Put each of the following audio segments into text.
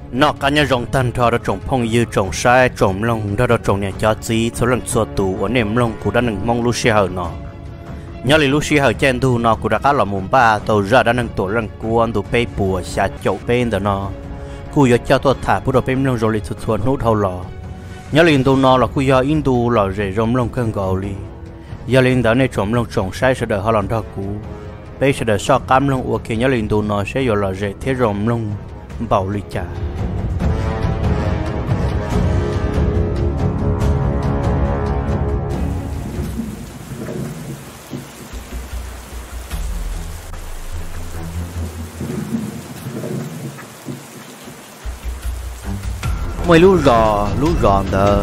nó cá nhân rồng tan thọ đó trồng phong dư trồng sai trồng lông đó trồng nhà cho gì số lần xua tù ở niềm lông cũng đã nâng mong Lucia hở nó nhớ lại Lucia hở chen tu nó cũng đã cá lò mồm ba tàu ra đã nâng tổ lần cuốn tụ pe bùa xả chậu bên đó nó cú giờ cho tôi thả bữa đầu bên lông rồi lịch thuật nút thâu lò nhớ lại tu nó là cú giờ in tu lò rễ rồng lông cơn gạo li giờ lên đó này trồng lông trồng sai sẽ đợi họ làm thọ cú bây sẽ đợi so cam lông ok nhớ lại tu nó sẽ giờ lò rễ thế rồng lông bảo li chả mỗi lú rò đó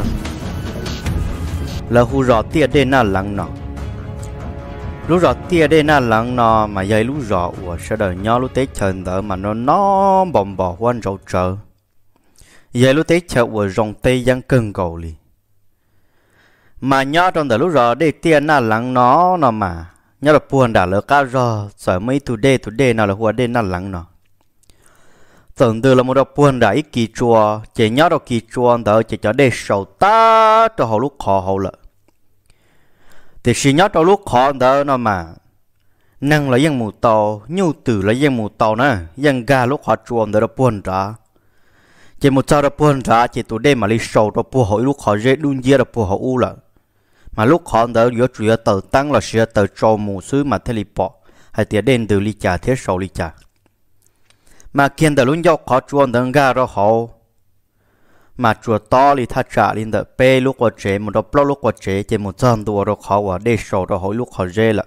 là hú rò tia đen na lăng nọ lú rò tia đen na lăng nọ mà dây lú rò của sẽ đời nhau lú tết chân đó mà nó bồng bò quan rau trở dây lú tết chợ của rồng tây giang cưng cầu li mà nhau trong đời lú rò để tia na lăng nó mà nhau là buồn đã lỡ cá rò sợ mấy tu đê nào là hùa đen na lăng nọ tưởng từ là một đợt buồn đã ít kỳ chùa chỉ nhớ được kỳ chùa đó chỉ cho để sầu ta cho họ lúc khó hậu lợ thì chỉ nhớ cho lúc khó đó nó mà năng là dân mù tàu nhu tử là dân mù tàu nè dân ga lúc họ chùa đó là buồn ra chỉ một sao là buồn ra chỉ tụi đêm mà đi sầu đó buồn hội lúc họ dễ đun dưa là buồn họ u lợ mà lúc khó đó giữa chủ yếu tờ tăng là sẽ tờ trâu mù xứ mà thế li bỏ hay tiền đen từ li trà thế sầu li trà mà kiên đã luôn dọc khó chuồn đằng ga đó hậu mà chùa to li thắt trả lên đợt pe lúc qua chế một đợt lúc qua chế chỉ một trăm đô đó khó và để sầu đó hậu lúc khó dễ là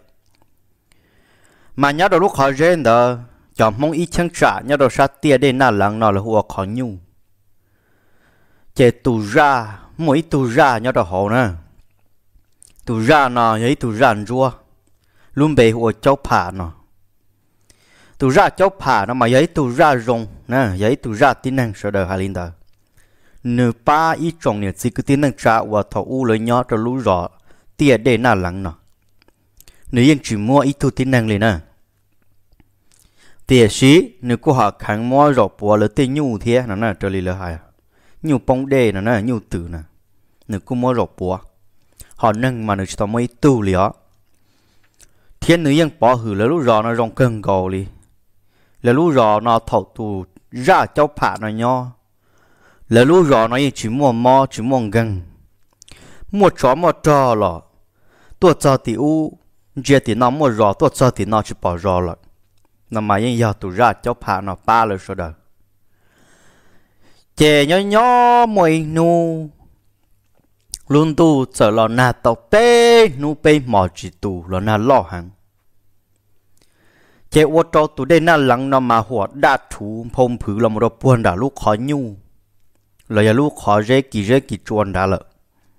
mà nhớ đó lúc khó dễ đó chọn mong ít chân trả nhớ đó sát tia để na lăng nó là hùa khó nhu chế tù ra mỗi tù ra nhớ đó hậu nè tù ra nó ấy tù ra rùa luôn bề hùa cháu phà nó tụ ra cháu phá nó mà giấy tụ ra rồng nè giấy tụ ra tin năng sợ đời hai linh đời nửa ba ít trồngเนี่ยchỉ cứ tin năng trả và thầu u lấy nhớ cho lú rõ tia để na lắng nó nếu yên chỉ mua ít thu tin năng liền nè tia xí nếu cô họ kháng mua rõ bùa lấy tia nhu thế nó nè trở lại là hai nhu bông đê nó nè nhu tử nè nếu cô mua rõ bùa họ nâng mà nếu chỉ tao mới tu liền thiên nữ yên bỏ hử lấy lú rõ nó rong cơn gò li là lú rò nó thầu tù ra cháu phá nó nho là lú rò nó chỉ mua mò chỉ mua gần mua chó mua trò lọ tua cho thì u chia thì nó mua rò tua cho thì nó chỉ bỏ rò lọ nó mà yên giờ tù ra cháu phá nó ba lời số đời chè nhó nhó mùi nu luôn tu sợ lọ nà tàu bê nu bê mò chỉ tù lọ nà lo hàng chế ô tô tụi đây na lăng nó màหัวđa thủ phong phứ là một đợt buồn đã lúc khó nhu là giờ lúc khó dễ kỳ chuồn đã lợ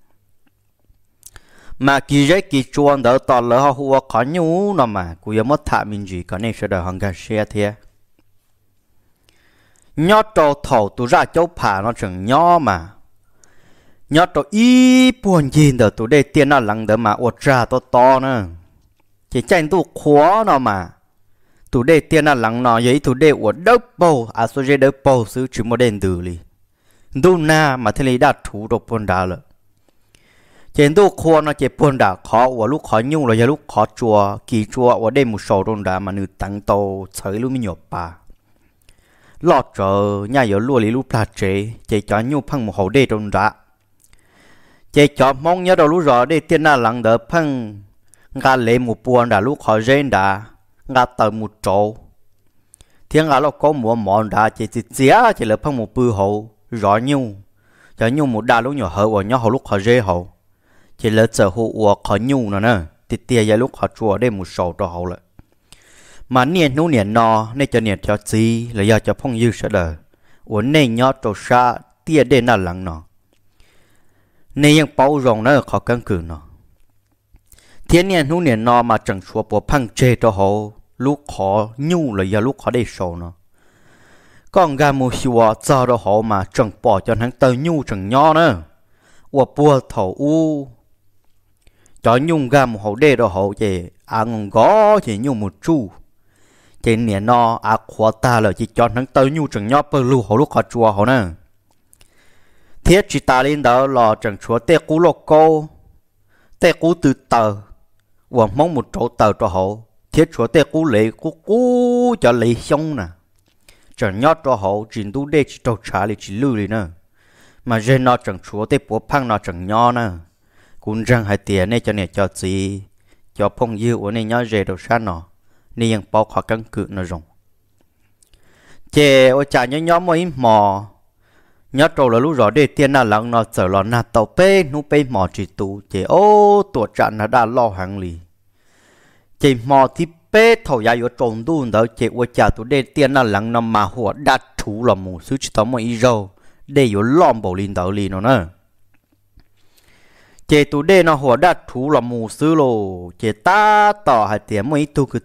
mà kỳ chuồn đỡ tỏ lỡ họหัวkhó nhu nó mà cũng giờ mất thả mình gì có nên sẽ đợi hàng gà xe thế nhớ trâu thầu tụi ra châu phá nó chẳng nhớ mà nhớ trâu ý buồn gì đỡ tụi đây tiền na lăng đỡ mà ô ra to nữa chỉ tranh tụ khó nó mà tụi đây tiền là lăng nó vậy tụi đây ở đâu bầu à số dễ đâu bầu xứ chỉ một đèn từ li đâu na mà thế này đã thủ độc buồn đà rồi trên đâu khoa nó chỉ buồn đà khó và lúc khó nhung rồi giờ lúc khó chùa kỳ chùa ở đây một số đồn đà mà nữ tăng tàu chơi luôn mới nhột bà lọt chờ nhà giờ lúa li lúc là chế chỉ cho nhung phăng một hậu đây đồn đà chỉ cho mong nhớ đâu lúc rồi đây tiền là lăng đỡ phăng gà lệ một buồn đà lúc khó dễ đà ngã tờ một chỗ thiên ngã nó có một món đá chỉ là phăng một bự hậu rõ nhung cho nhung một đá lúc nhỏ hậu và nhỏ hậu lúc họ dễ hậu chỉ là chờ hậu và khó nhung nữa nè thì tia giờ lúc họ chùa đây một sầu cho hậu lại mà niên nấu niên nọ nên cho niên cho gì là giờ cho phong dư sẽ đời và nên nhớ cho xa tia đây là lặng nọ nênยังbao rộng nữa khó căn cứ nọ thiên niên nấu niên nọ mà chẳng chùa bộ phăng chê cho hậu lúc khó nhu là giờ lúc khó để sầu nó con gà mù xùa cho đó họ mà chẳng bỏ cho hắn tơ nhu chẳng nho nữa và bùa thầu u cho nhung gà mù hậu đê đó họ về ăn gó chỉ nhung một chu trên nè nó à khóa ta là chỉ cho nắng tới nhu chẳng nhóc bơ lu hồ lúc họ chùa họ nè thiết chỉ ta lên đó là chẳng chúa tê cú lô cô tê cú từ tờ và mong một chỗ tờ cho họ thiết chúa tê cú lệ cú cho lệ xong nè chẳng nhóc cho họ trình tu đê chỉ trâu trả lại chỉ lưu đi nè mà trên nó chẳng chúa tê bố phăng nó chẳng nhó nè cũng rằng hai tiền này cho nè cho gì cho phong dư ở này nhó rề đầu sát nó nênยังbao khó căn cứ nó rồng chè ở chả nhó mới mò nhớ trâu là lúc rồi để tiền nào lăng nó sợ là nạt tàu pe nu pe mò chỉ tu chè ô tuổi trạng nó đã lo hàng lì chè mò thì pe thầu ya yo trồng tu đó chè ở chả tu để tiền nào lăng nó màหัวđặt thủ là một số chỉ tao mới rau để yo lom bầu linh tàu lì nó nè chè tu để nóหัวđặt thủ là một số lô chè ta tỏ hai tiền mới tu cứ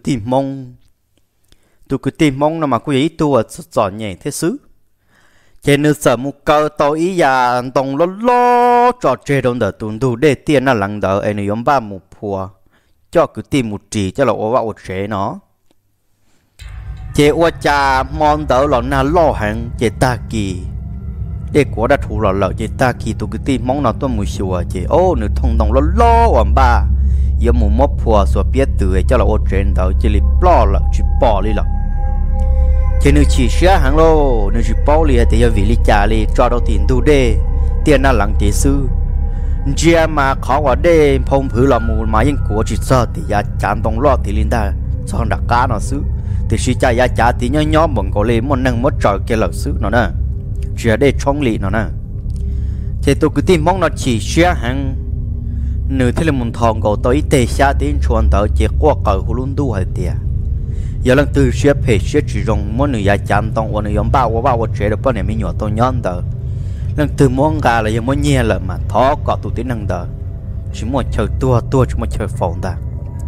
tìm mong nó mà cứ ý tu ở giỏi nhẹ thế xứ trên nước sở một câu tàu ý già tổng lo trò chơi đông đỡ tuần tu để tiền là lăng đỡ anh ấy ba một phùa cho cứ tìm một chỉ cho là ô vào chế nó chế ô cha mòn đỡ là na lo hàng chế ta kỳ để của đã thủ lọ chế ta kỳ tu cứ tìm mong nó tôi mùi xùa chế ô nữ thông đồng lo hoàn ba giờ một mốt phùa xùa biết từ cho là ô chế đỡ chế li lo là chỉ bỏ đi là chỉ nếu chỉ xia hàng lô nếu chỉ bao lìa thì giờ vì lý trả lì cho đâu tiền tu đê tiền là lăng chế sư chia mà khó quá đê phong phứ là mù mà những của chỉ sợ thì giờ chán đông lo thì linh ta cho đặc cá nó sư thì suy cha giờ trả thì nhỏ bằng có lẽ muốn nâng mất trời kia là sư nó nè chia đê trong lì nó nè thì tôi cứ tìm mong nó chỉ xia hàng nửa thế là muốn thòng cầu tới tê xa đến chuồn tới chỉ qua cầu hồ luôn tu hay tiền giờ lần từ xếp hệ xếp chỉ dùng mỗi người già chán tông và người giống bao chế được bao nhiêu mình nhỏ tôi nhon đỡ lần từ món gà là giờ mỗi nhẹ là mà thó cọ tụ tiếng năng đỡ chỉ một chơi tua chỉ một chơi phòng ta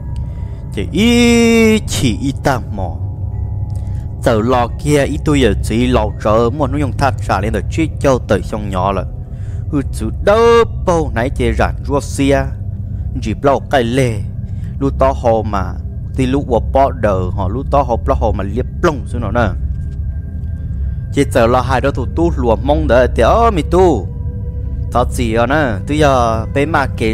chỉ ít ta mò giờ lò kia ít tôi giờ chỉ lò trở một nó dùng thắt trả lên được chiếc châu tới xong nhỏ là chú đỡ bao nãy chơi rạn Russia chỉ bao cái lê lúc to hồ mà thì lúc vào bỏ đờ họ lúc to hộp là họ mà liếp lông xuống nó nè chỉ giờ là hai đứa tụi tu lùa mong đợi thì mi tu thật gì à nè tôi giờ bé mà kể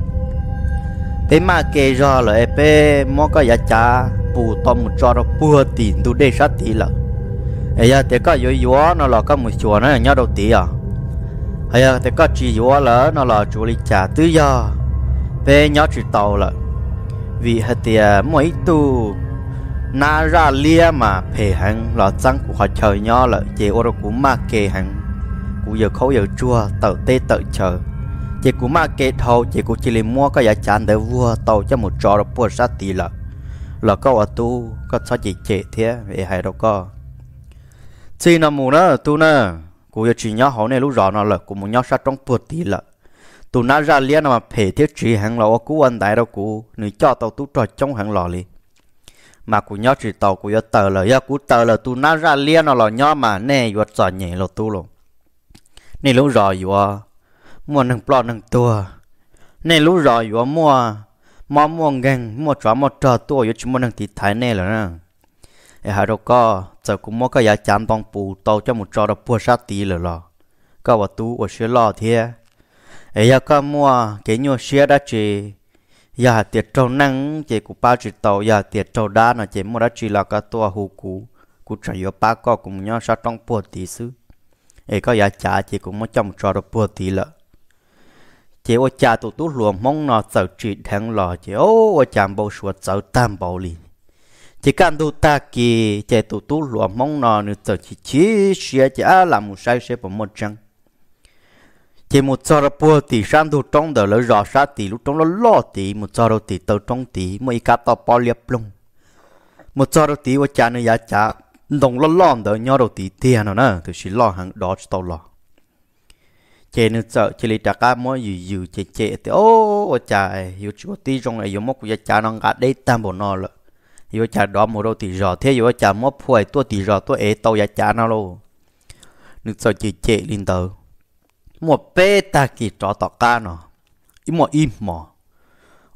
rồi là bé mua cái giá trả bù tôm một trò đó bùa tiền tu để sát tí là ấy giờ thì có yếu nó là có một chùa nó nhau đầu tí à ấy giờ thì có chỉ yếu là nó là chủ lý trả tôi giờ bé nhau chỉ tàu là vì hạt tiền mỗi tu na ra lia mà phê hàng là trắng của họ trời nhỏ là chỉ ô tô của ma kê hàng của giờ khâu giờ chua tàu tê tự chờ chỉ của ma kê thâu chỉ của chỉ mua cái giá chán để vua tàu cho một trò là bùa sát tí là có ở tu có sao chỉ chế thế về hay đâu có chỉ là mù đó tu nè của giờ chỉ nhỏ họ này lúc rõ nó là của một nhau sát trong bùa tí là tụi nó ra liền mà phê thiết chỉ hàng lò cú anh đại đâu cú người cho tàu tú trò trong hàng lò li mà cú nhớ chỉ tàu cú nhớ tờ là nhớ cú tờ là tụi nó ra liền nó là nhớ mà nè vừa chọn nhẹ là tu luôn nè lúc rồi vừa mua nâng plot nâng tua nè lúc rồi vừa mua ngang mua chó mua trò tua vừa chỉ mua nâng thịt thái nè là nè hai đâu có giờ cú mua cái giá chán tông bù tàu cho một trò đó bùa sát tí là lò có vào tu ở xe lò thế ấy giờ có mua cái nhiều xe đã chỉ giờ tiệt trâu năng chỉ của ba chỉ tàu giờ tiệt trâu đá nó chỉ mua đã chỉ là cái tua hú cú trả yếu ba có cùng nhau sát trong bùa tí xứ ấy có giờ trả chỉ cũng mua trong trò đó bùa tí lợ chỉ ô cha tụt tút luồng mong nó sợ chỉ thằng lò chỉ ô chạm bầu suốt sợ tam bầu lì chỉ cần tu ta kỳ chỉ tụt tút luồng mong nó nữa sợ chỉ xe chỉ làm một sai xe bằng một trăng chỉ một giờ bữa thì sáng thu trong đời lỡ rõ sát thì lúc trong nó lo thì một giờ thì tàu trong thì mấy cá tàu bao liệp lông một giờ thì ở cha nơi giá cha đồng lo đời nhau đầu thì tiền nó nè thì chỉ lo hàng đó tàu lo chỉ nữa sợ chỉ lấy cá mỗi dữ chỉ thì ô cha yêu chúa tí trong này yêu mốc của cha nó gạt đấy tam bộ nó là yêu cha đó một đầu thì rõ thế yêu cha mốc phơi tua thì rõ tua ấy tàu giá cha nó luôn nữa sợ chỉ lên tàu một bé ta kỳ trọ tọ ca nó ít mò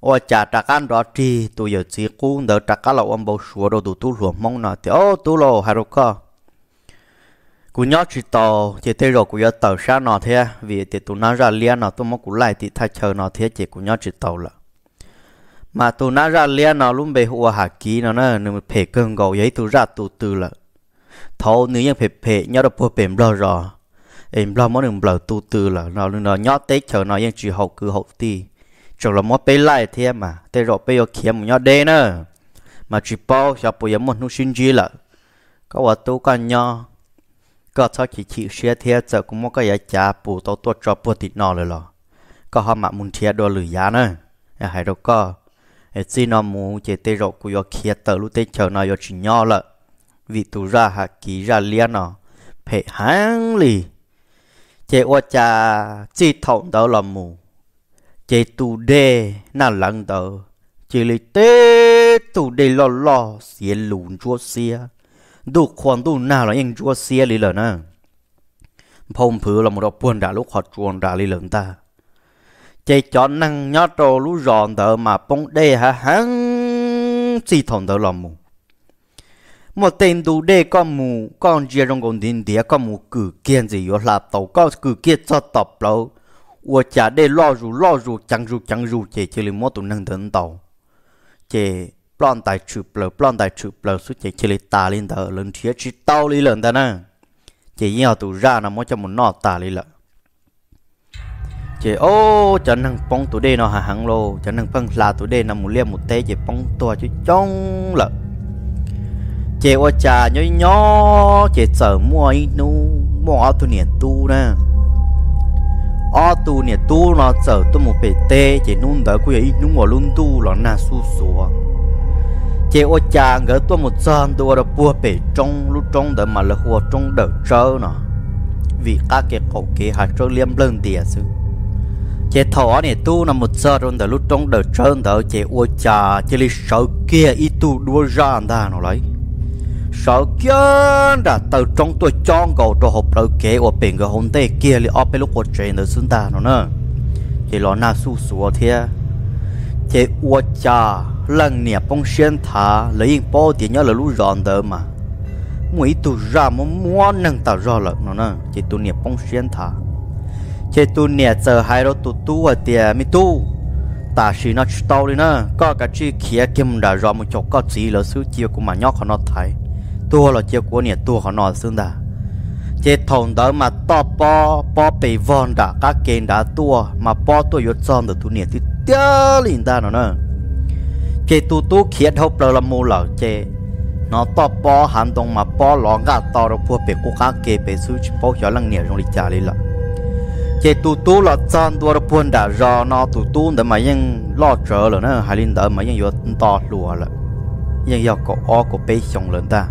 ô chả trả ăn đó chi tụi giờ chỉ cú đỡ trả cá là ông bầu sủa đồ tụi tu luộc mong nọ thì ô tu lô hay rồi cơ cú nhớ chỉ tàu chỉ thấy rồi cú nhớ tàu xa nọ thế vì thì tụi nó ra liền nọ tụi nó cú lại thì thay chờ nọ thế chỉ cú nhớ chỉ tàu là mà tụi nó ra liền nọ luôn bị hùa hạ ký nó nên phải cơn gầu giấy tụi ra tụi từ là thâu nếu như phải nhớ được bữa bền bờ rồi em lo món đừng bờ tụi từ là nó nhớ tết chờ nóยังchỉ hậu cứ hậu ti chẳng là món bê lại thế mà tê rồi bây giờ kiếm một nhớ đê nữa mà chỉ bao cho bây giờ một nụ sinh gì là có vợ tôi con nhau có sao chỉ chịu xe thế giờ cũng có cái giá bù tao tuột cho bùa thịt nọ rồi có họ mặc muốn thiệt đồ lười giá nữa hay đâu có chỉ nó muốn chỉ tê rồi cũng có kia tờ lúc tết chờ nó có chỉ nhau là vì tụ ra hạt ký ra liên nọ phải hang lì chỉ ô cha chỉ thòng đó là mù chỉ tụ đê na lăng đó chỉ lấy tê tụ đê lo xía lùn chúa xía đủ khoan đủ nào là những chúa xía lì lợn à phong phứ là một đợt buồn đã lúc họ chuồn đã lì lợn ta chỉ chọn năng nhớ trâu lú giòn đó mà bông đê hả hắn chỉ thòng đó là mù một tên đủ đê con mù con chia trong con tin đĩa con mù cử kiên gì ở là tàu có cử kiên cho tập lâu我家的老如讲如这这里么都能等到，这plan đại chụp lờ suốt这里打领导lần thứ chỉ tao đi lần đó nè,这要都ra nó么cho một nọ打đi lợ,这ô cho năng bông tụi đây nó hà hăng lô, cho năng phân là tụi đây nó một liêm một té这bông tua chứ trong lợ,这我家nhỏ这giờ mua ít nu mua tụi nè tu nè. Tu nè tu nó giờ tôi một bể tê chỉ nung đỡ cũng vậy nung vào luôn tu nó na su sủa chỉ ô cha ngỡ tôi một giờ tôi đã bua bể trong lúc trong đỡ mà là hoa trong đỡ trơ nó vì các cái cổ kia hạt trơ liêm lên địa sư chỉ thọ nè tu là một giờ trong đỡ lúc trong đỡ trơ đỡ chỉ ô cha chỉ li sợ kia ít tu đua ra ta nó lấy sợ kia đã từ trong tôi chọn cầu cho hộp đầu kế của biển cái hồn tê kia li ở bên lúc của chuyện được xứng ta nó nè thì nó na su sủa thế thì uo cha lần nè bông xuyên thả lấy bao tiền nhớ là lú giòn đỡ mà mỗi tu ra muốn nâng tạo ra lợn nó nè thì tu nè bông xuyên thả thì tu nè giờ hai đứa tu ở tiền mi tu ta chỉ nó tao đi nè có cái chi kia kim đã ra một chỗ có gì là số chiều của mà nhóc nó thấy tua là chiều của nè tua họ nói xương ta chế thòng đó mà to po bị von đã các kênh đã tua mà po tua yếu tròn được tu nè thì tiếc liền ta nó nè chế tu khiết hộp là mù lợ chế nó to po hành động mà po lọ gà to rồi pua bị cố các kê bị suy po cho lăng nè trong lịch trả đi lợ chế tu là tròn tua rồi buồn đã do nó tu để màยังlo trở rồi nè hay linh đỡ màยังyếu to lùa lợยังyếu có có bê xong lên ta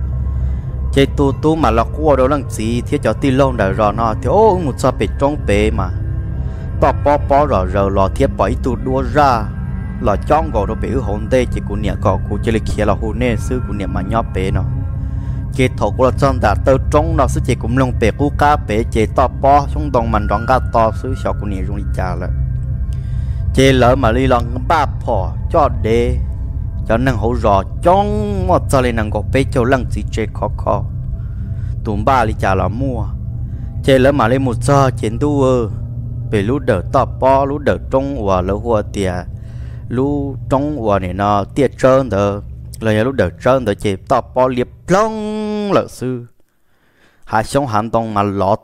chế tu mà là qua đâu lăng gì thiết cho ti lông đã rồi nó thì ô một sao bị trong bể mà to po rồi lò thiết bảy tu đua ra lò trong gò đâu bị hồn tê chỉ của nhẹ gò của chỉ là kia là hồn nè sư của nhẹ mà nhóp bể nó chế thầu của trong đã tơ trong nó sư chỉ cũng lông bể của cá bể chế to po trong đồng mình đón cá to sư sọ của nhẹ trong đi trà lại chế lỡ mà đi lòng ba phò cho đê cho năng hỗ rõ trong một giờ lên năng gọt bê cho lăng gì chế khó tụm ba đi trả là mua chế lỡ mà lên một giờ chiến tu về lúc đỡ to po lúc đỡ trong và lỡ hoa tiệt lúc trong và này nó tiệt trơn đỡ lời lúc đỡ trơn đỡ chế to po liệp plong lỡ sư hai sống hành động mà lọ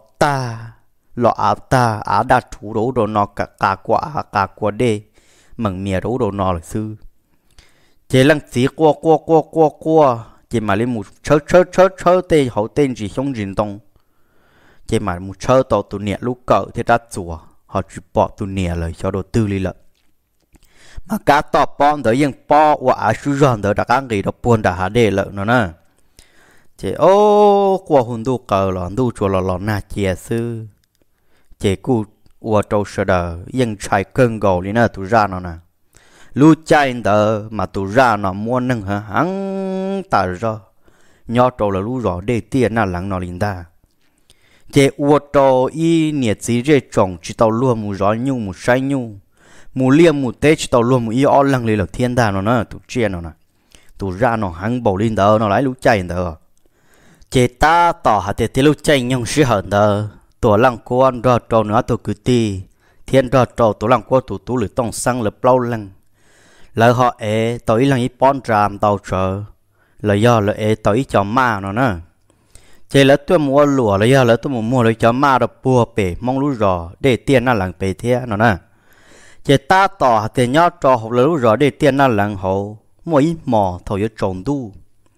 á đã thủ đấu đồ nó cả quả đê mừng mía đấu đồ nó lỡ sư chế lăng chỉ qua chế mà lên một chớ tê hậu tên chỉ không rình đông chế mà một chớ tàu tụ nhẹ lúc cỡ thì đã chùa họ chỉ bỏ tụ nhẹ lời cho đầu tư li lợ mà cá to bom đỡ yên po và sư giòn đỡ đã ăn gì đó buồn đã hà đề lợ nó nè chế ô qua hồn đu cỡ lọ đu chùa lọ na chè sư chế cu ua trâu sờ đờ yên chạy cơn gầu li nè tụ ra nó nè lu chạy đỡ mà tụ ra nó mua nâng hả hắn ta ra nhỏ trâu là lu rõ để tiền na lắng nó linh ta chế ua trâu y nhiệt gì rê trồng chỉ tàu lúa mù gió nhung mù say nhung mù liêm mù tết tàu luôn mù yêu o lăng lì lực thiên đàng nó tụ chia nó nè tụ ra nó hăng bầu lên đó nó lại lúc chạy đó chế ta tỏ hạt tiền lúc chạy nhung sĩ hận đó tổ lăng quan rồi trâu nữa tụ cứ ti thiên rồi trâu tổ lăng quan tụ lử tông sang lập lâu lăng lời họ ế tội lăng ý bón tràm tàu trở lời do lời ế tội cho ma nó nè chế lỡ tôi mua lúa lời do lỡ tôi mua lời cho ma được bùa bể mong lú rò để tiền nó lăng bể thế nó nè chế ta tỏ thì nhớ trò học lú rò để tiền nó lăng hậu mỗi mò thầu yếu trồng đu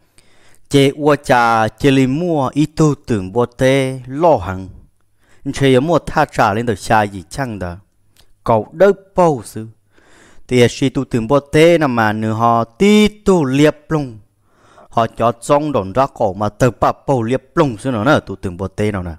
chế ua trà chế li mua ít tu tưởng bùa tê lo hằng chế yếu mua tha trả lên được xa gì chăng đó cậu đỡ bao sư thì khi tu tưởng bùa tê nằm mà nửa họ tí tu liệp lung họ cho trong đồn ra cổ mà từ bắp bầu liệp lung xưa nó nè tu tưởng bùa tê nào nè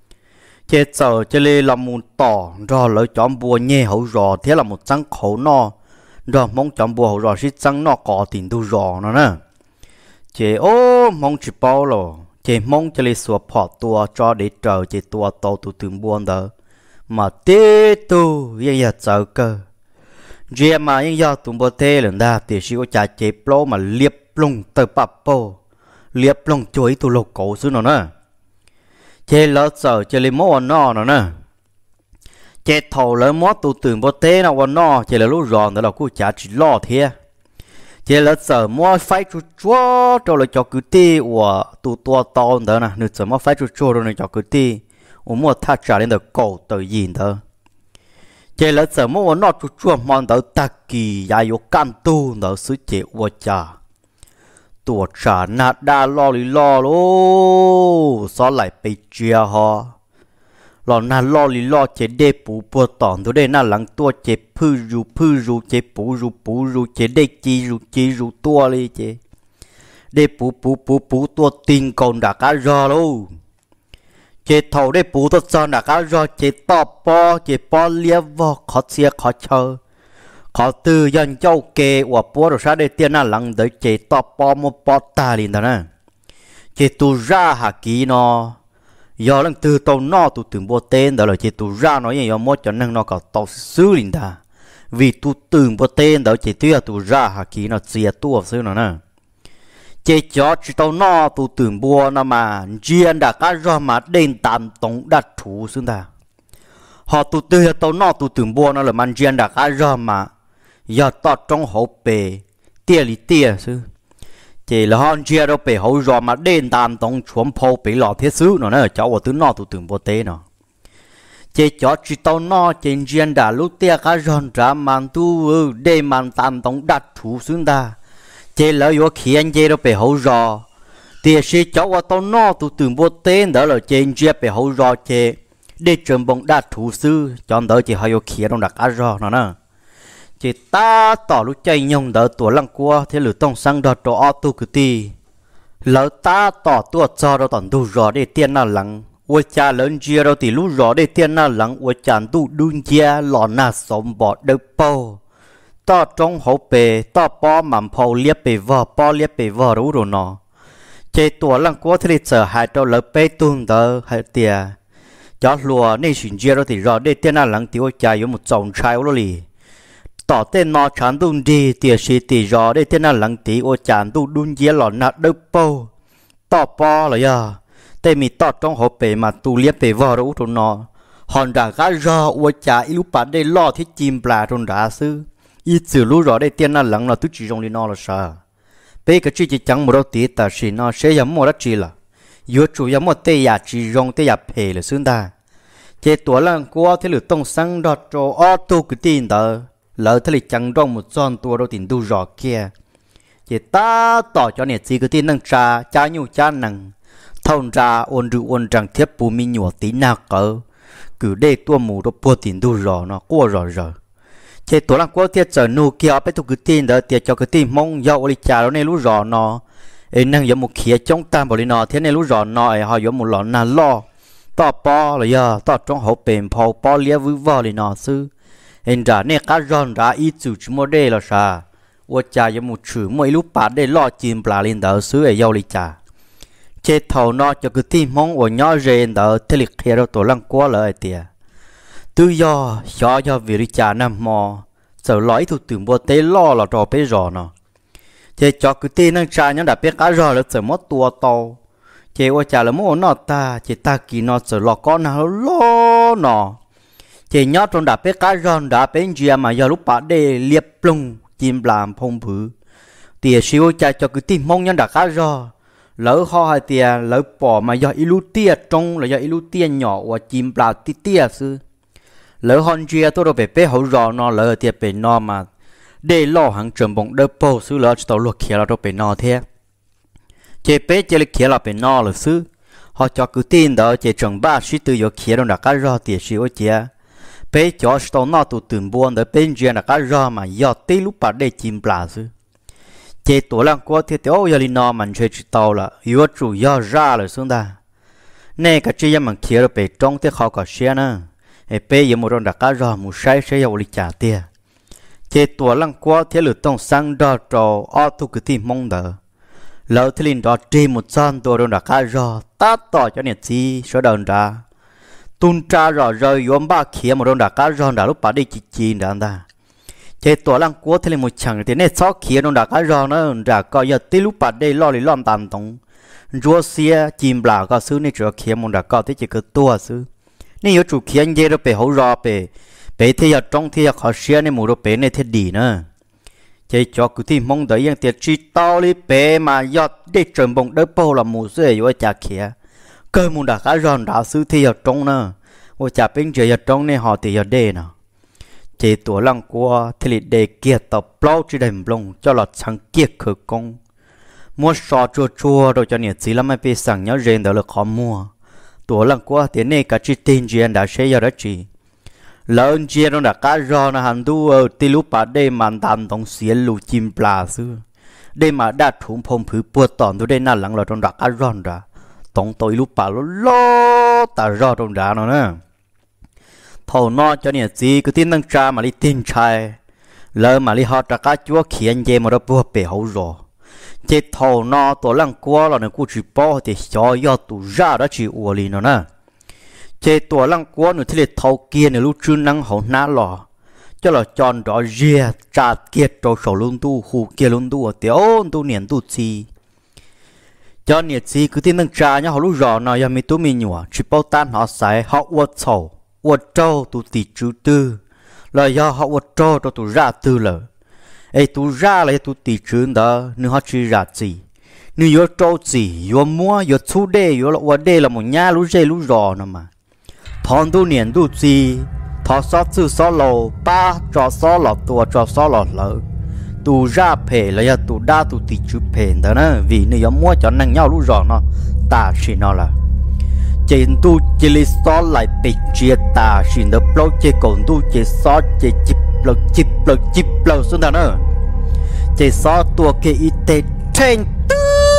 chế giờ chế li làm một tỏ rồi lấy chọn bùa nhẹ hậu rò thế là một trắng khẩu no rồi mong chọn bùa hậu rò xí trắng no cỏ tiền tu rò nó nè chế ô mong chỉ bao rồi chế mong chế li sửa phỏ tua cho để chờ chế tua tàu tu tưởng buồn đó mà tê tu yên giờ chờ cơ chế mà yên giờ tu bùa tê lần đó thì chỉ có trả chế plo mà liệp lung từ bắp bầu liệp lung chuối tu lục cổ xứ nó nè chế lỡ sợ chế li mốt nó nè chế thầu lỡ mốt tu tưởng bố tế nào nó chế là lúc ròn đó là cô chả chỉ lo thế chế lỡ sợ mốt phải chú chúa cho là cho cứ ti của tu tua to đó nè nửa sợ mốt phải chú chúa rồi cho cứ ti của mốt thắt trả lên được cổ tự nhìn đó chế lỡ sợ mốt nó chú chúa mong đó ta kỳ ya yo can tu đó sứ chế của chaตัวฉานาดาลอลิลอโลซอไหลไปเจียฮอหลอนนาลอลิลอเจเดปูปัวตอนตัวเดน่าหลังตัวเจพื้รูเจปูรูเจเดจีรูตัวเลยเจเดปูตัวติงกอนดักรอโลเจเท่าเดปูตัวซอนดักรอเจตอปอเจปอเลียวขอเสียขอเชอเขาตื่นยันเจ้าเกว่าปัวเราใช้ได้เตี้ยน่าหลังเดี๋ยวเจตปอมปอตาลินนะเจตูราหากีนอยอลังตื่นตัวนอตูตื่นบัวเต้นเดี๋ยวเราเจตูราเนาะยังยอมมดจนนั่งนอก็ตอซื้อลินดาvìตูตื่นบัวเต้นเดี๋ยวเจตัวตูราหากีนอเสียตัวซื้อเนาะนะเจจอจีตัวนอตูตื่นบัวนะมาเจียนดักการรอมาเดินตามตรงดัดถูซึ่งดาhọตูตื่นตัวนอตูตื่นบัวนั่นแหละมันเจียนดักการรอมาgiờ tọt trong hậu bể tia li tia sư chỉ là họ chia đâu bể hậu rồi mà đền tạm tông chuồn phô bể lọ thiết sứ nó nè cháu ở tứ nọ tụ tưởng bồ tê nó chỉ cho chỉ tao nọ trên diện đã lúc tia cá giòn trả màn tu để màn tạm tông đặt thủ xuống ta chỉ là yếu khi anh chỉ đâu bể hậu rồi tia chỉ cháu ở tao nọ tụ tưởng bồ tê đó là trên diện bể hậu rồi chỉ để chuẩn bông đặt thủ sư chọn đỡ chỉ họ yếu khi đâu đặt cá giòn nó nè chỉ ta tỏ lúc chạy nhung đỡ tuổi lăng qua thế lửa tông sang đợt đồ ô tô cứ ti lỡ ta tỏ tua cho đâu tận đủ rõ để tiền nào lăng ua cha lớn chia đâu thì lúc rõ để tiền nào lăng ua chán đủ đun chia lò na sống bỏ đâu bao ta trong hậu bề ta bỏ mắm phao liếp bề vò đủ rồi nó chỉ tuổi lăng qua thế giờ hai đâu lỡ bê tuôn đỡ hai tia cho lùa nên chuyện chia đâu thì rõ để tiền nào lăng thì ua cha có một chồng trai đó lì tỏ tên nó chán đun đi tiệt sĩ tỉ rõ để tên là lăng tí ô chán đun dễ lọ nát đâu bao tỏ po là ya tên mi tỏ trong hộp bể mà tu liếp bể vò đâu thôi nó hòn đã gá rõ ô chá ilu bán đây lo thiết chim bả trong đá sư ít sự lú rõ để tên là lăng là tu chỉ trong đi nó là sao bây cái chỉ chẳng một đâu tí ta chỉ nó sẽ giống một đất chỉ là yếu chủ giống một tê ya chỉ trong tê ya phê là xương ta chế tuổi lăng qua thế lửa tông sang đọt cho ô tô cái tin đó lỡ thế là chẳng rong một con tua đâu tiền đu rõ kia chỉ ta tỏ cho nè gì cái tin năng trà cha nhu cha năng thông ra ôn rượu ôn rằng thiếp bù mi nhủa tí nào cỡ cứ để tua mù đâu bùa tiền đu rõ nó qua rõ rồi chỉ tổ lăng qua tiết trở nụ kia bé tụ cái tin đó tiết cho cái tin mong dâu đi trà đó này lú rõ nó ấy năng giống một khía trong tam bảo đi nó thế này lú rõ nó ấy họ giống một lọ nà lo tỏ po là giờ tỏ trong hậu bền phao po lia vư vò đi nó sư hiện ra nè cá giòn ra ít chịu chúng mua đây là sao? Ủa cha giống một chữ mỗi lúc bán để lo chìm bả lên đó xứ ở giàu đi cha. Chết thầu nó cho cái tim mong ở nhỏ rèn đó thế liệt kia đâu tổ lăng quá lợi tiệt. Tự do vì đi cha nằm mò giờ lõi thu tưởng bùa tế lo là trò bê rò nó chế cho cứ tên năng trai nhá đã biết cá rò là giờ mất tua to chế ô chả là mua nó ta chế ta kỳ nó giờ lọ con nào lo nó chế nhớ trong đã biết cá rò đã bên kia mà giờ lúc bà đê liệp plung chim làm phong phứ tìa siêu cha cho cứ tìm mong nhân đã cá rò lỡ ho hai tìa lỡ bỏ mà do ilu tia trong là do ilu tia nhỏ và chim bào tia tia sư lỡ hòn chia tôi đâu bé hậu rò nó lỡ tìa bé nó mà để lo hàng trầm bông đỡ po sư lỡ tàu luộc kia là đâu bé nó thế chế bé chế lịch kia là bé nó là sư họ cho cứ tin đó chế trồng ba suy tư do kia đâu đã cá rò tìa siêu chia bé cho tàu nó tụ từng buôn để bên kia là cá rò mà do tê lúc bà để chim bào sư chế tổ lăng qua thì tiểu giờ linh nó mình chơi chỉ tàu là yếu chủ yếu ra là xuống ta nè cái chơi mình kia là bị trong thì họ có xe nữa bây giờ một đòn đặc cá rồi một sai sẽ yêu lịch trả tiền chế tổ lăng qua thì lựa tông sang đó trò ở thu cái tìm mong đợi lỡ thì linh đó chơi một trăm tổ đòn đặc cá rồi ta tỏ cho nhiệt gì số đòn ra tuôn tra rồi rồi yếm ba kia một đòn đặc cá rồi đã lúc bà đi chỉ đã ta chế tổ lăng quốc thì một chẳng thì nên xóa kia nó đã cá rò nó đã coi giờ tí lúc bạn đây lo lì lon tàn tông rùa xia chìm bả có xứ nên chỗ kia một đã coi thế chỉ cứ tua xứ nên yếu chủ kia anh dễ nó bị hậu rò bị thế giờ trong thế họ xia nên một đồ bị nên thế đi nữa chế cho cứ thì mong đợi yang tiệt chi to đi bị mà giờ để trồng bông đỡ bao là mù dễ yếu chả kia cơ một đã cá rò đã xứ thế giờ trong nữa ô chả bên giờ trong nên họ thì giờ đây nào chế tổ lăng qua thì để kia tập bao chỉ đầm lông cho lọt sang kia khởi công mua sò chua rồi cho nhiệt gì lắm mà bịสั่งnhớ rèn đó là khó mua tổ lăng qua thì này cả chỉ tin chuyện đã xây ra đó chỉ lợn chia nó đã cá rò nó hành tu ở tí lúc bà đây màn tàn tổng xía lù chim plà xưa đây mà đã thủng phong phứ buộc tòn tôi đây nà lăng là trong đã cá rò ra tổng tội lúc bà lo ta rò trong đã nó nè thầu nó cho nhiệt gì cứ tin năng cha mà đi tin trai lỡ mà đi họ trả cá chúa khiến dê mà nó bùa bể hậu rồi chế thầu nó tổ lăng qua là nó cũng chỉ bỏ thì cho do tụ ra đó chỉ ủa lì nó nè chế tổ lăng qua nó thì thầu kia nó lúc chưa năng hậu ná lò cho là tròn đó ria trả kiệt trâu sầu luôn tu hù kia luôn tu ở tiểu tu niệm tu chi cho nhiệt gì cứ tin năng cha nhá họ lúc rõ nó giờ mi tu mi nhủa chỉ bao tan họ xài họ uất sầu uất trâu tu tì chữ tư là do họ uất trâu cho tu ra tư lợ ấy tu ra là tu tì chữ đó nếu họ chỉ ra gì nếu yếu trâu gì yếu mua yếu thu đê yếu là uất đê là một nhà lú dê lú rò nữa mà thon tu niệm tu gì thọ xót chữ xót lầu ba trò xót lọ tua trò xót lọ lợ tu ra phê là do tu đa tu tì chữ phê đó nè vì nếu yếu mua cho năng nhau lú rò nó ta chỉ nó là trên tu chỉ lý do lại bị chia ta xin được bao chế còn tu chỉ so chỉ chip lơ xuống đó nữa chỉ so tua cái y tế trên tư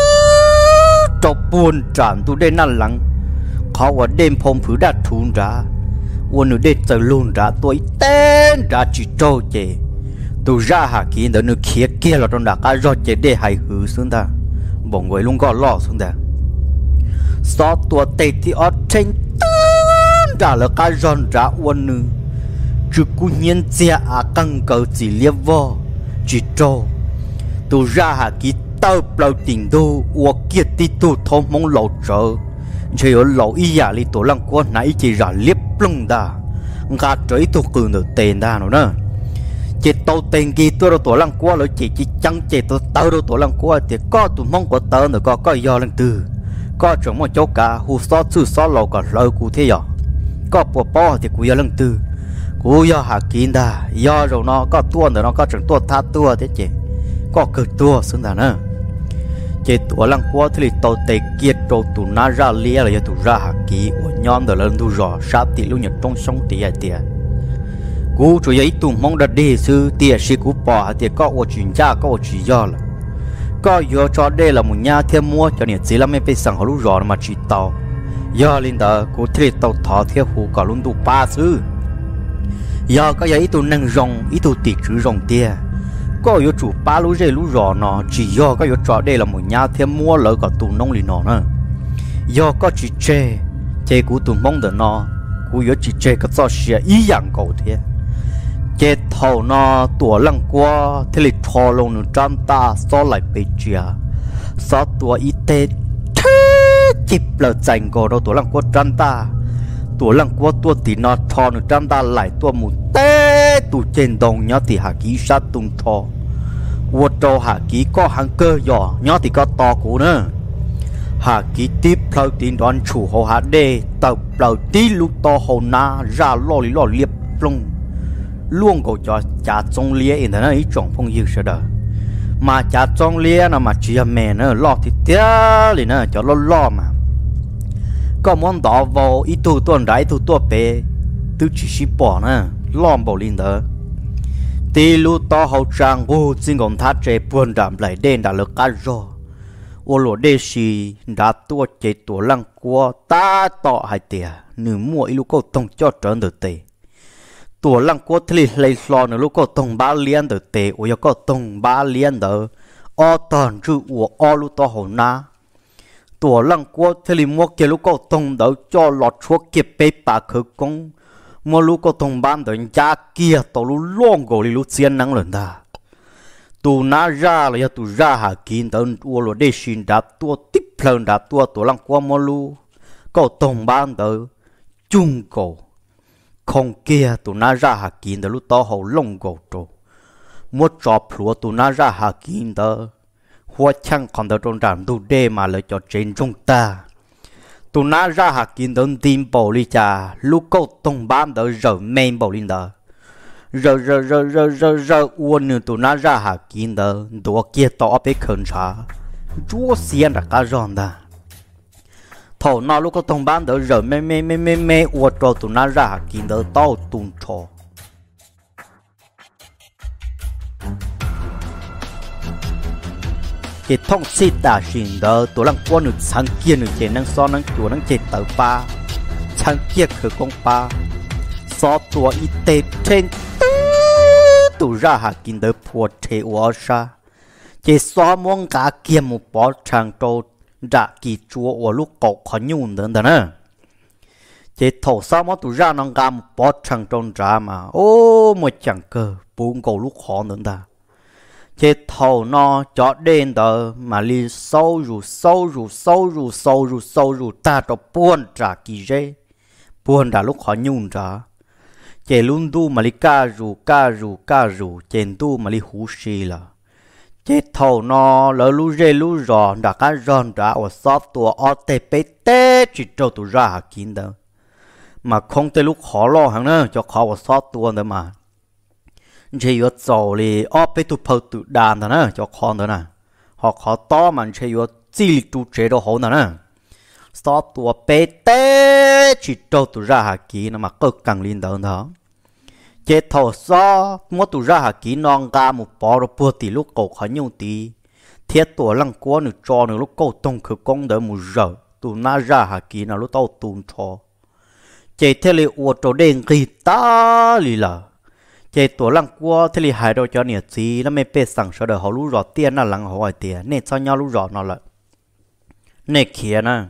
cho buồn tràn tu đến năn lắng khó qua đêm phong phứ đã thun ra uốn nửa đêm giờ luôn ra tuổi tên ra chỉ trâu chế tu ra hạ kia đó nửa kia là trong đó cái rót chế để hài hư xuống ta bọn người luôn có lo xuống ta so tua tê thì ở trên tên ra là cái giòn ra uốn nửa chứ cú nhiên chia à căng cầu chỉ liệp vô chỉ trâu tu ra hạ kia tao bao tình đô uo kia tí tu thông mong lẩu trở chỉ ở lẩu y giả li tổ lăng qua nãy chỉ ra liệp lưng ta ngã trời tu cường được tiền ta nữa nè chỉ tao tiền kia tôi đâu tổ lăng qua rồi chỉ chẳng chỉ tôi tao đâu tổ lăng qua thì có tụi mong của tao nữa có do lăng từ có chỗ một chỗ cả hồ sơ chữ sơ lẩu cả lời cụ thế giờ có bộ bao thì cụ do lăng từ cụ do hạ kín ta do rồi nó có tua nữa nó có chẳng tua tha tua thế chứ có cực tua xứng ta nữa chế tổ lăng qua thì tàu tây kia trâu tụ na ra lia là tụ ra hạ ký của nhon đó là tụ rõ sát tỷ lưu nhật trong sông tía tía cú chủ yếu tụ mong đặt đi sư tía sĩ cú bỏ thì có ở chuyện cha có ở chuyện do là có do cho đây là một nhà thêm mua cho nên chỉ là mấy phải sang họ lúc rõ mà chỉ tàu do linh đó cú thì tàu thọ theo hồ cả luôn tụ ba sư do có ý tụ năng rong ý tụ tiệt chữ rong tía có yếu chủ ba lú dê lú rò nó chỉ do có yếu trò đây là một nhà thêm mua lỡ cả tụ nông lì nó nữa do có chỉ chê của tụ mong đợi nó của yếu chỉ chê cái do xia ý dạng cầu thế chết thầu nó tua lăng qua thế lịch thò lông nửa trăm ta xó lại bị chia xó tua y tế chip lợn dành gò đâu tua lăng qua trăm ta tua lăng qua tua tí nó thò nửa trăm ta lại tua một té tụ trên đồng nhớ thì hạ ký sát tung thò vua trâu hạ ký có hàng cơ nhỏ nhớ thì có to cũ nữa hạ ký tiếp theo tin đoán chủ hồ hạ đê tập đầu tí lúc to hồ na ra lo liệp lông luôn có cho cha trong lia in thế này chọn phong yêu sẽ đỡ mà cha trong lia nó mà chỉ mẹ nó lo thì tiếc liền nó cho lo mà có món đó vào ít tu tuần đại tu tua bé tu chỉ xí bỏ nè lo bảo linh đó tí lúc to hậu trang vô chính còn thắt chế buồn đạm lại đen đã lực cá rò ô lô đê xì đã tua chế tua lăng qua ta tọ hai tia nửa mua ít lúc có tông cho trơn được tệ tua lăng qua thì lấy lo nửa lúc có tông ba liên được tệ ôi có tông ba liên được o tòn chữ o lúc to hậu na tua lăng qua thì mua kia lúc có tông đỡ cho lọt chuột kịp bê bà khử công mua lúc có tông ban được cha kia tàu lúc long gồ lúc chiến năng lần ta tu na ra là tu ra hà kín tận tua lo để xin đã tua tiếp lần đã tua lăng qua mua lu có tông ban được chung cổ không kia tu na ra hà kín tận lúc to hậu long gồ trâu mua chọp lúa tu na ra hà kín tận hoa chăng còn tận trong đàn tu đê mà lại cho trên trong ta tu na ra hà kín tận tim bầu li cha lúc có tông ban được giờ men bầu linh đó giờ uốn nửa tụ na ra hà kín đó đồ kia to bé khẩn trả chúa xiên là cá giòn đó thầu nó lúc có thông ban đó giờ mê uốn cho tụ na ra hà kín đó tao tung trò cái thông xịt đã xin đó tụ lăng quan nửa sáng kia nửa trên năng so năng chùa năng trên tàu ba sáng kia khởi công ba so tua y tế trên tu ra hà kinh đỡ phù thế ủa sa chỉ xóa mong cả kia một bó trang trâu đã kỳ chúa ở lúc cậu khó nhung nữa nè chỉ thầu sao mà tu ra nó gam một bó trang trâu ra mà ô một chẳng cơ bốn cầu lúc khó nữa ta chỉ thầu nó cho đen đó mà li sâu rù ta cho buồn trả kỳ dễ buồn đã lúc khó nhung ra chế luôn tu mà li ca rù trên tu mà li hú xì là chế thầu nó lỡ lu dê lu rò đã cá giòn đã ở sót tua ở tê bê tê chỉ trâu tu ra hà kín đó mà không tới lúc khó lo hàng nữa cho khó ở sót tua nữa mà chế yếu dầu li ở bê tu phâu tu đàn đó nữa cho khó nữa nè họ khó to mà chế yếu chỉ tu chế đồ hậu nữa nè sót tua bê tê chỉ trâu tu ra hà kín mà cơ càng linh đó chế thầu so mua tu ra hà kỹ non ga một bó rồi bữa tí lúc cầu khó nhung tí thiết tổ lăng quá nửa cho nửa lúc cầu tông khử công đỡ một giờ tu na ra hà kỹ nào lúc tao tuôn cho chế thế li uo trâu đen kỳ ta lì là chế tổ lăng quá thế li hai đôi cho nhiệt gì nó mới bê sẵn sợ đỡ họ lúc rõ tiền là lăng hỏi tiền nên cho nhau lúc rõ nó lại nên kia nè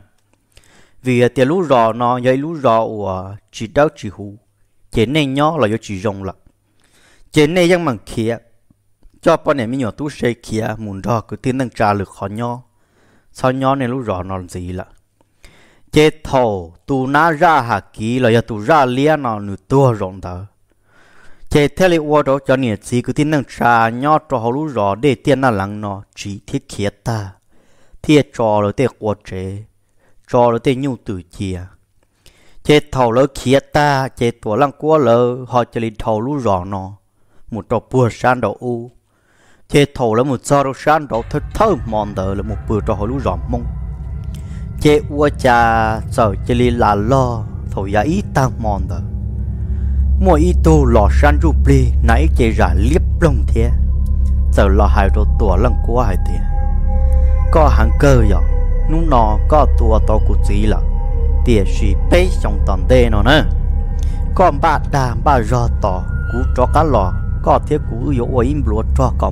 vì tiền lúc rõ nó vậy lúc rõ chỉ đau chỉ hú chế nên nhỏ là do chỉ dùng là chế nênยังmang kia cho bọn này mới nhỏ tu xây kia muốn đó cứ tin năng trả lực khó nhỏ sao nhỏ này lúc rõ nó gì là chế thầu tu na ra hà ký là do tu ra lia nó nửa tua rộng đó chế theo lý ua đó cho nhiệt gì cứ tin năng trả nhỏ cho họ lúc rõ để tiền là lăng nó chỉ thiết kia ta thiết cho là thiết ua chế cho là thiết nhu tử chia chế thầu lỡ kia ta chế tổ lăng qua lỡ họ chỉ lấy thầu lú rõ nó một trò bùa san đầu u chế thầu lỡ một sao đầu san đầu thơ mòn đỡ là một bùa trò họ lú rõ mông chế ua cha sợ chỉ lấy là lo thầu giá ít tăng mòn đỡ mỗi ít tu lò san rụp li nãy chế ra liếp lông thế giờ lò hai đồ tổ lăng qua hai tiền có hàng cơ vậy nú nọ có tua to của gì là tiền sĩ bế trong toàn đê nó nè còn bà đàm bà rò tỏ cú cho cá lò có thiết cú yếu ở im lúa cho có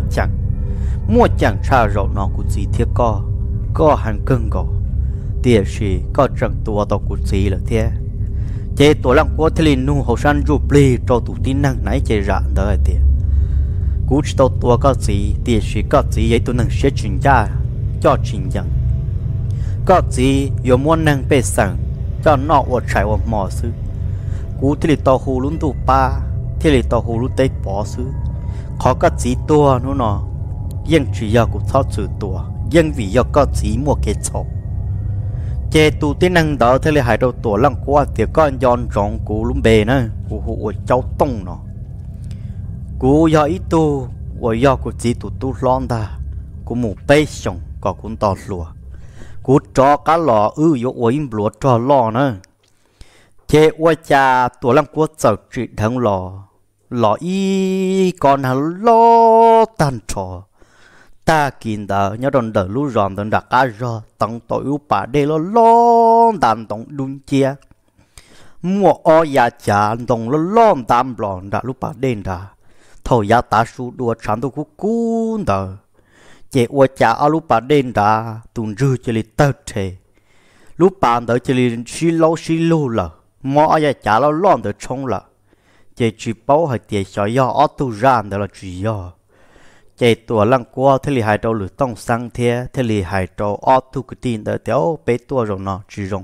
mua chẳng cha rậu nó cú gì thiết có hàng cưng gò tiền sĩ có chẳng tua tỏ cú gì là thế chế tổ lăng qua thì nu hậu san du plei cho tụ tin năng nãy chế ra đó thì cú chỉ tàu tua có gì thì chỉ có gì vậy tụ năng sẽ chuyển ra cho chuyển nhận có gì có muốn năng bê sẵn cho nó ở trái ở mỏ sư cú thì tàu hồ lún tụ ba thì tàu hồ lún tây bỏ sư khó có gì tua nữa nọ nhưng chỉ do cú tháo trừ tua nhưng vì do có gì mua cái chậu chế tụ tin năng đó thì hai đầu tua lăng qua thì con giòn rong cú lún bề nữa cú hộ cháu tông nọ cú do ít tu và do cú chỉ tụ tu lon ta cú mù bê sòng có cũng to lùa cú cho cá lò yếu ở im lúa cho lò nữa chế qua cha tổ lăng quốc giờ chỉ thằng lò y còn hắn lo tan trò ta kín đó nhớ đòn đỡ lú ròn đòn đặt cá rò tặng tội u bà đây lo đàn tổng đun chia mua o ya cha tổng lo đàn blon đã lú bà đen đã thôi ya ta su đua chán tôi cú đó chế qua cha ở lú bà đen đã tuần rư cho li tơ thế lú bà đó cho li xí lô là mua ya cha lo được冲了chế chỉ bảo hay tiền xóa ya ở tu ra đó là chỉ ya chếตัวลังกัวที่li hai đầu lử tông sang thếที่li hai đầu ở tu cái tin đó theo bé tua rồi nó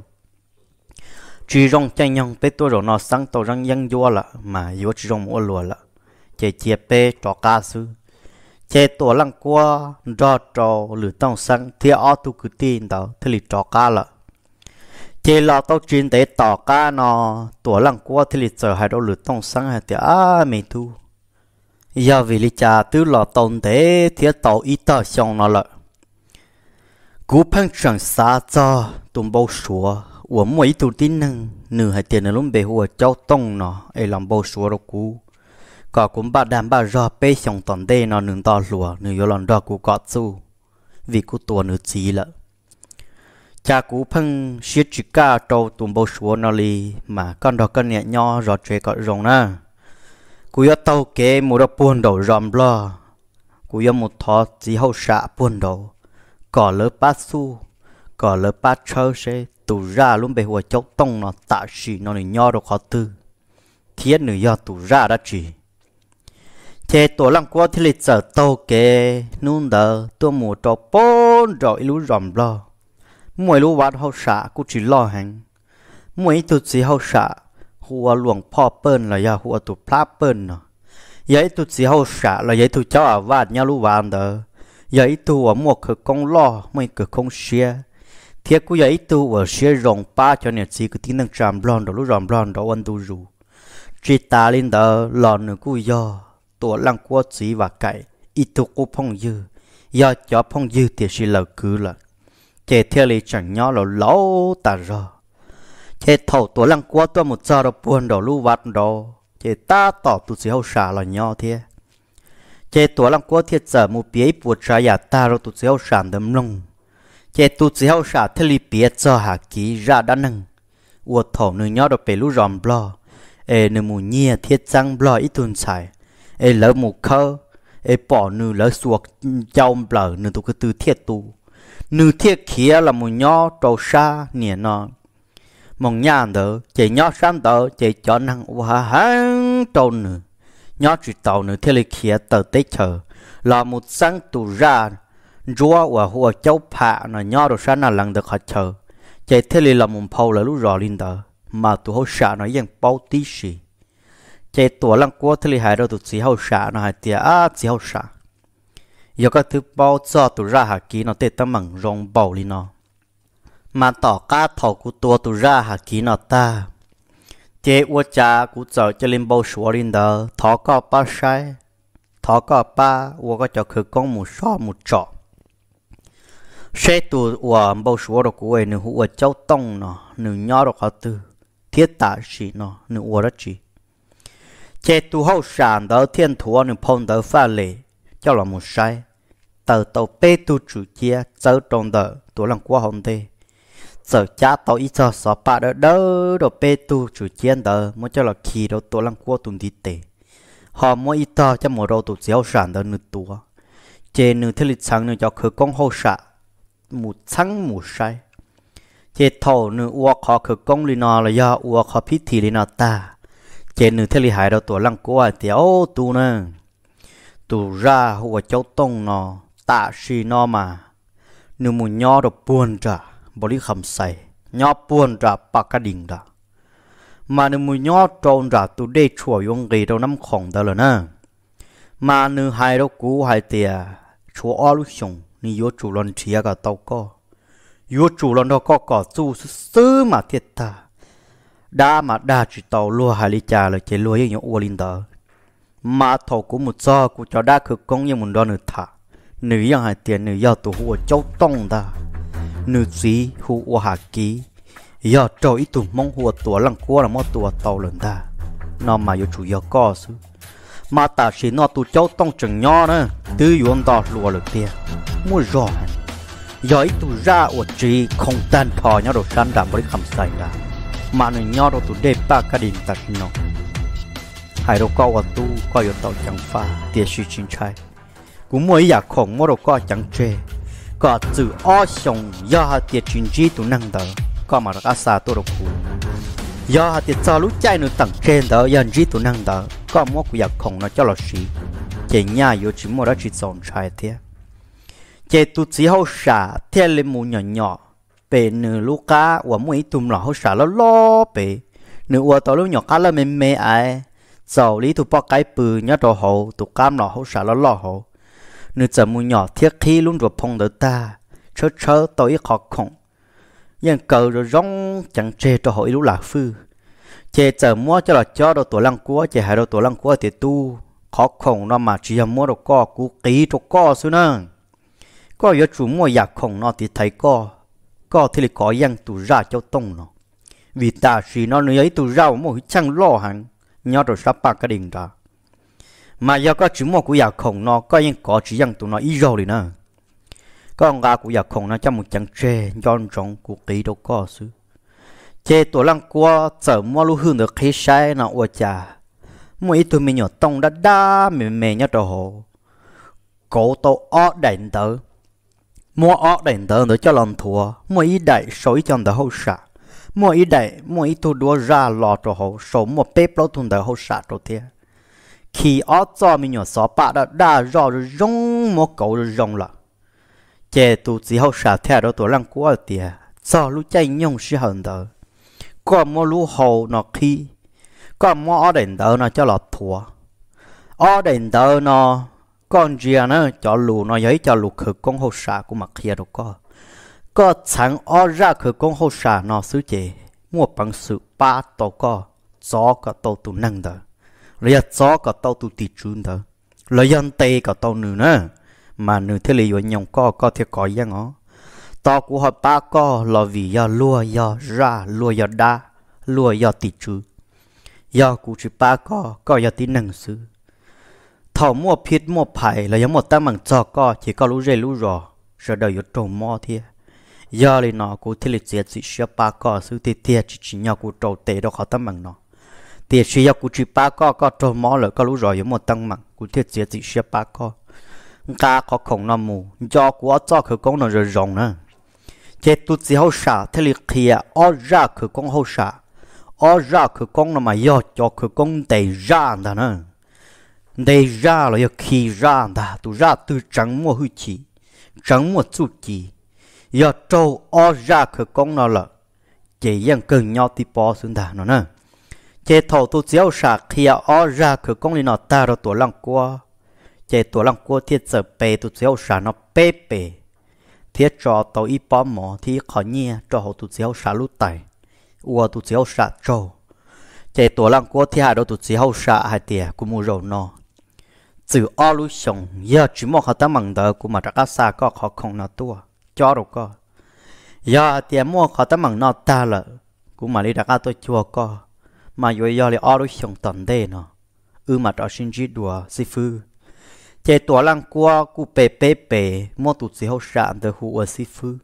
chỉ rong chân nhông bé tua rồi nó sang tàu răng dân vua là mà vua chỉ rong mua lúa là chế chia bé cho cá sư chếตัวลังกัวcho trâu lử tông sang thế ở tu cái tin đóที่li cho cá là chế lò tàu chuyên để tỏ cá nóตัวลังกัวที่li chờ hai đầu lử tông sang hay thì mày thu giờ vì lý cha tứ lò tồn thế thiết tàu ít tờ xong nó lợi cú phăng chẳng xa cho tụm bầu sủa của mỗi tụ tin nâng nửa hai tiền lúc bề hùa cháu tông nó ấy làm bầu sủa đâu cú có cũng bà đàm bà rò bê xong tòn đê nó nương to lùa nửa yếu lần đó cú có su vì cú tua nửa chí lợ cha cú phăng xiết chỉ ca trâu tụm bầu sủa nó li mà con đó con nhẹ nho rò chơi cọ rồng na cú yêu tàu kế một đợt buồn đầu rầm lo cú yêu một thọ chỉ hậu xạ buồn đầu cỏ lỡ bát su cỏ lỡ bát chơi sẽ tụ ra luôn bề hùa chốc tông nó tạ xỉ nó này nho đâu khó tư thiết nữ do tụ ra đã chỉ thế tổ lăng qua thì lịch sử tàu kế nung đờ tôi một trò bốn rồi lú rầm lo mỗi lú vắt hậu xạ cú chỉ lo hành mỗi tụ chỉ hậu xạหัวหลวงพ่อเปิ้นละยาหัวตุพระเปิ้นเนาะยัยตุสีเฮาสะละยัยตุเจ้าอาวาสญาลูวานเด้อยัยตุหัวหมวกคือกงล้อไม่เกิดคงเชียเทียกูยัยตุหัวเชียรงป้าจนเนี่ยจีกูทิ้งนั่งจามบลอนดอลูรอมบลอนดอวันดูรูจีตาลินเด้อหลอนหนึ่งกูย่อตัวลังกัวจีว่าไก่อีตุกูพงยือย่าจ่อพงยืเตียสิเหล่าคือละเจเทียลิจังย่อเราเล้าตารอchế thầuตัวลังกัวตัวหมดจอเราปวนเราลู่วัดเราเจตาต่อตุเสียวสาเราย่อเทียเจตัวลังกัวเทียจะมูเปียปวดชายาตาเราตุเสียวสามดำลงเจตุเสียวสาทะเลเปียจอหากีราด้านหนึ่งอวดถอหนึ่งย่อเราไปลู่รอมบลอหนึ่งมูเนียเทียจังบลออีตุนใส่เหลือมูเขาป่อหนึ่งเหลือสวกเจ้าเปล่าหนึ่งตุกตือเทียตูหนึ่งเทียเขียละมูย่อโตชาเนี่ยนอmong nhà đó chỉ nhớ sáng đó chỉ cho năng hòa hàng trâu nữa nhớ chỉ tàu nữa thế là kia tờ tết chờ là một sáng tụ ra rùa và hoa cháu phạ nó nhớ rồi sáng nào lần được họ chờ chỉ thế là một phao là lúc rồi lên đó mà tụ hậu xạ nóยังbao tí xì chỉ tụ lăng qua thế là hai đâu tụ chỉ hậu xạ nó hai tia chỉ hậu xạ giờ có thứ bao cho tụ ra hạt kỹ nó tết tấm bằng rong bầu lên nó mà tỏ cá thầu của tua tụ ra hạt kỹ nó ta chế ua cha của giờ cho lên bầu sủa lên đó thọ có ba sai thọ có ba ua có cho khử con một so một trọ xe tụ ua bầu sủa đó của ấy nửa ua cháu tông nó nửa nhỏ đó khó tư thiết tạ sĩ nó nửa ua đó chỉ chế tụ hậu sản đó thiên thua nửa phong đó pha lệ cho là một sai tờ tàu bê tụ chủ chia cháu trong đó tụ làm qua hồng tê giờ cha tao ít cho sọ ba đỡ đỡ đồ bê tu chủ chiến đỡ muốn cho là khi đâu tổ lăng qua tuần đi tệ họ muốn ít to cho một đầu tụ giáo sản đỡ nửa tua trên nửa thế lịch sáng nửa cho khởi công hậu xạ một sáng một sai chế thầu nữ uo khó khử công li nọ là do uo khó phí thị li nọ ta chế nữ thế li hại đâu tuổi lăng của thì ô tu nè tu ra hùa cháu tông nọ tạ xì nọ mà nữ muốn nhỏ đâu buồn ra bỏ đi khẩm say nhỏ buồn ra bạc cái đình ra mà nữ muốn nhỏ trôn ra tu đê chùa yung gì đâu nắm khổng đó là nè mà nữ hại đâu cú hại tiề chúa ở lúc sống nữ yếu chủ lần chia cả tàu co yếu chủ lần đó có cỏ chu sư mà thiệt ta đã mà đã chỉ tàu lúa hai lít trà là chỉ lúa những ô linh đó mà thầu của một giờ của cho đã khử công như một đòn nữ thả nữ yang hai tiền nữ giao tụ hùa châu tông ta nữ gì hùa hạ ký giờ trâu ít tụ mong hùa tuổi lăng qua là mót tuổi tàu lần ta nó mà yếu chủ yếu có sư mà ta chỉ nó tụ châu tông chừng nhỏ nữa tư yuan đó lúa được tiền mua giò giờ tụ ra ở chỉ không tan thò nhau đồ san đạm với khẩm say ra mà người nhau đồ tụ đẹp ba cái đình tạt nó hai đồ co ở tu coi ở tàu chẳng pha tiền suy chín trai cũng mỗi giờ khổng mỗi đồ co chẳng chê có từ o sòng do hai tiền chín chi tụ năng đó có mà các xa tôi đồ phụ do hai tiền cho lúc chạy nữa tặng trên đó giờ chi tụ năng đó có mỗi cái giờ khổng nó cho là xí chỉ nhà yếu chỉ mỗi đó chỉ dọn trai thế chế tụt chỉ hậu xả theo lên mù nhỏ nhỏ về nửa lúc cá và mỗi tụm là hậu xả lo về nửa qua tàu lúc nhỏ cá là mềm ai giàu lý tụt bao cái bự nhớ đồ hậu tụt cam là hậu xả lo hậu nửa giờ mù nhỏ thiết khí luôn rồi phong đỡ ta chớ tàu ít khó khổng nhưng cờ rồi rong chẳng chê cho hội lúc là phư chế giờ mua cho là cho đồ tổ lăng cua chế hai đồ tổ lăng cua thì tu khó khổng nó mà chỉ mua đồ co cú ký đồ co xưa nè có yếu chủ mua giặc khổng nó thì thấy có thì có yang tụ ra cho tông nó vì ta chỉ nó ấy tụ ra một chẳng lo hẳn nhớ rồi sắp bạc cái đình ra mà giờ có chủ mua của giặc khổng nó có yang có chỉ yang tụ nó ít rồi nè có ông gà của giặc khổng nó trong một chẳng chê nhon trong của kỹ đâu có xứ chê tổ lăng qua chở mua lu hương được khí sai nó ua trà mua ít tụi mình nhỏ tông đã mềm nhớ đồ hồ cổ tàu ó đèn tớ mua ó đèn tớ để cho lòng thua mua ít đại soi trong đời hậu xạ mua ít đại mua ít tu đua ra lò đồ hồ số mua bếp lâu thùng đời hậu xạ đồ thế khi ó cho mình nhỏ xó bạ đã rõ rồi rong mua cậu rồi rong là chè tu chỉ hậu xạ theo đó tổ lăng của tiề cho lúc chạy nhung sĩ hận tớ có mua lú hồ nó khi có mua ó đèn tớ nó cho lọt thua ó đèn tớ nó con chia nó cho lù nó giấy cho lù khử công hậu xạ của mặt kia đâu có chẳng ó ra khử công hậu xạ nó xứ chế mua bằng sự ba tàu có gió cả tàu tụ năng đó lấy gió cả tàu tụ tì trún đó lấy dân tây cả tàu nữ nữa mà nữ thế lý nhung có thể có gì ngó tàu của họ ba có là vì do lúa do ra lúa do đa lúa do tì trú do của chỉ ba có do tí năng xứ thầu mua phít mua phải là giống một tấm bằng cho co chỉ có lú rê lú rò rồi đời yếu trồng mò thia giờ thì nó cũng thiết lịch chỉ xếp ba co sự tiệt chỉ nhau cũng trâu tệ đâu khó tấm bằng nó tiệt chỉ nhau cũng chỉ ba co trồng mò rồi có lú rò giống một tấm bằng cũng thiết chỉ xếp ba co cá có khổng nó mù do của cho khử công nó rồi rồng nữa chế tụt chỉ hậu xả thiết lịch kia ở ra khử công hậu xả ở ra khử công nó mà do cho khử công tệ ra đó nữa đây ra là khi ra đã tu ra từ trắng mua hư chỉ trắng mua chút chỉ giờ trâu o ra khởi công nó là chỉ yang cần nhau thì bỏ xuống đà nó nè chế thầu tu chiếu sạc khi o ra khởi công thì nó ta rồi tuổi lăng qua chế tuổi lăng qua thiết giờ bề tu chiếu sạc nó bề thiết cho tàu ít bỏ mỏ thì khó nhẹ cho họ tu chiếu sạc lút tài ua tu chiếu sạc trâu chế tuổi lăng qua thì hai đôi tu chiếu sạc hai tiề cũng mua rồi nó từ ở lúc sống giờ chỉ một họ ta măng đỡ của mà các xa có họ không nó tua cho đâu có giờ tiền mua họ ta măng nó ta lợ của mà đi đặt tôi chua có mà rồi giờ lại ở lúc sống tận đây nó mà đó xin chỉ đùa si phư chế tuổi lăng qua của bể mua tụt gì hậu sản từ khu ở si phư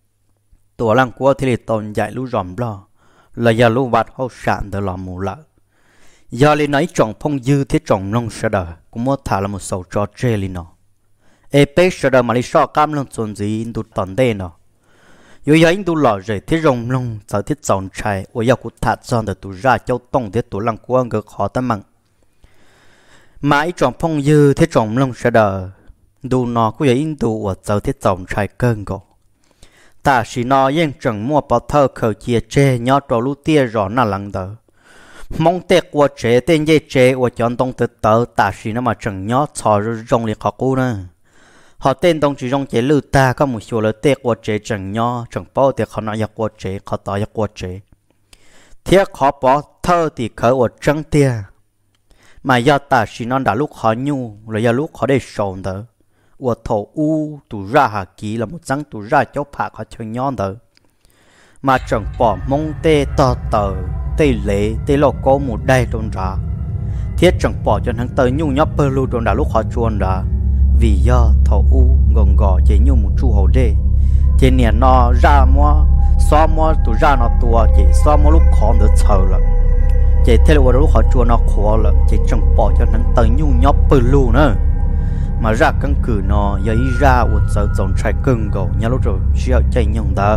tuổi lăng qua thì tồn dạy lú ròm lo là giờ lú vặt hậu sản từ lò mù lợ giờ lên nói trồng phong dư thế trồng nông sơ đờ cũng muốn thả là một sầu trò chơi lên nó ê bê sơ đờ mà đi so cam lông chuẩn gì tụt tận đây nó 有呀，印度老人贴容龙，早贴早柴，我要古塔装的都ra交动贴都让光个khó tâm mạng. Mà ít trồng phong dư thiết trồng lông sẽ đờ đủ nó cũng in đủ ở giờ thiết trồng trái cơn gỗ ta chỉ nó yên chẳng mua bảo thơ khởi chia chê nhớ trò lũ tia rõ nà lăng đờ mong tệ của chế tên dây chế của chọn tông tự tớ ta chỉ nó mà chẳng nhớ thọ rong liệt họ cũ nè họ tên tông chỉ rong chế lưu ta có một số lời tệ của chế chẳng nhớ chẳng bao tiệc họ nói giặc của chế họ tỏ giặc của chế thiết họ bỏ thơ thì khởi của trăng tia mà do ta chỉ non đã lúc họ nhu là do lúc họ để sồn đó, và thổ u tụ ra hà kỹ là một张tụ ra cháu phạt họ chơi nhon đó, mà chẳng bỏ mông tê to tờ tê lệ tê lo có một đây trong ra, thiết chẳng bỏ cho thằng tờ nhu nhóc bơ lu trong đã lúc họ chuồn ra, vì do thổ u gồng gò chỉ nhu một chu hồ đê, chỉ nè nó ra mua xóa mua tụ ra nó tua chỉ xóa mua lúc khó được chờ là chị thấy là lúc họ chua nó khó là chị chẳng bỏ cho nó tới nhu nhóc bự luôn nữa mà ra căn cứ nó giờ ý ra một giờ dòng trái cưng gầu nhà lúc rồi xíu chạy nhung đó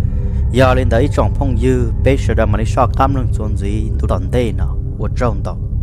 giờ lên đấy trong phong dư bây giờ đã mà đi so cam lưng chuẩn gì tụi đòn đây nào một trong đó